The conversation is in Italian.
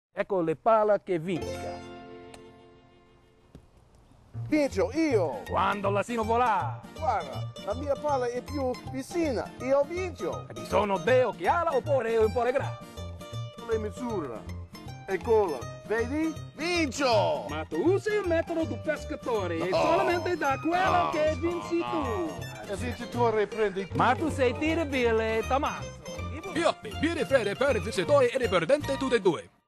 Ecco le pala che vinca. Vincio io! Quando l'asino vola. Guarda, la mia palla è più vicina, io vincio! Ci sono dei occhiali oppure un po' le grasso. Le misure. Eccola, vedi? Vincio! Ma tu usi il metodo del pescatore e solamente da quello che vinci tu. Il vincitore prende tutto. Ma tu sei terribile, Tommaso. Pioppi, birre fredde per il vincitore e il perdente tutte e due.